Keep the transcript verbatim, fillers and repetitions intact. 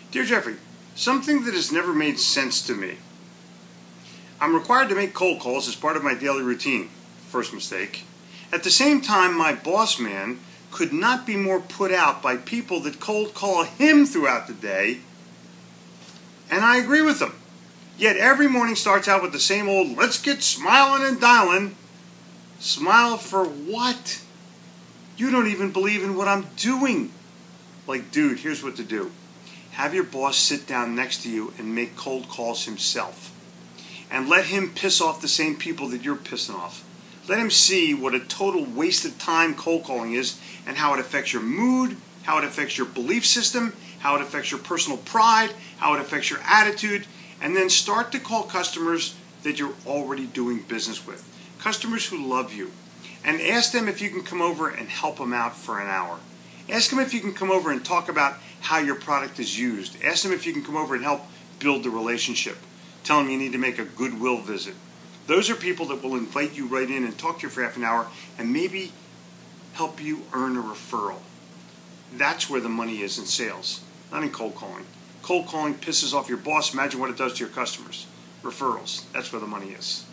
Dear Jeffrey, something that has never made sense to me. I'm required to make cold calls as part of my daily routine. First mistake. At the same time, my boss man could not be more put out by people that cold call him throughout the day, and I agree with him. Yet every morning starts out with the same old, let's get smilin and dialin. Smile for what? You don't even believe in what I'm doing. Like, dude, here's what to do. Have your boss sit down next to you and make cold calls himself. And let him piss off the same people that you're pissing off. Let him see what a total waste of time cold calling is and how it affects your mood, how it affects your belief system, how it affects your personal pride, how it affects your attitude, and then start to call customers that you're already doing business with. Customers who love you. And ask them if you can come over and help them out for an hour. Ask them if you can come over and talk about how your product is used. Ask them if you can come over and help build the relationship. Tell them you need to make a goodwill visit. Those are people that will invite you right in and talk to you for half an hour and maybe help you earn a referral. That's where the money is in sales, not in cold calling. Cold calling pisses off your boss. Imagine what it does to your customers. Referrals, that's where the money is.